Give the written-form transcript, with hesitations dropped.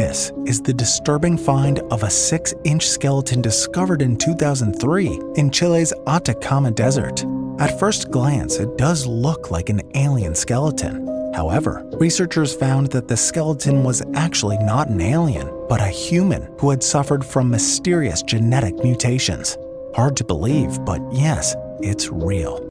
This is the disturbing find of a 6-inch skeleton discovered in 2003 in Chile's Atacama Desert. At first glance, it does look like an alien skeleton. However, researchers found that the skeleton was actually not an alien, but a human who had suffered from mysterious genetic mutations. Hard to believe, but yes, it's real.